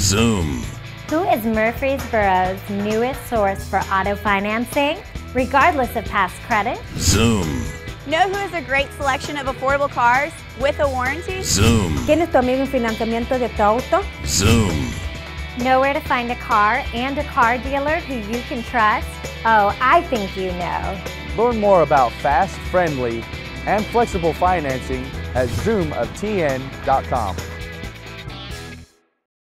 Zoom. Who is Murfreesboro's newest source for auto financing, regardless of past credit? Zoom. Know who has a great selection of affordable cars with a warranty? Zoom. ¿Quién es tu amigo en financiamiento de tu auto? Zoom. Know where to find a car and a car dealer who you can trust? Oh, I think you know. Learn more about fast, friendly, and flexible financing at zoomoftn.com.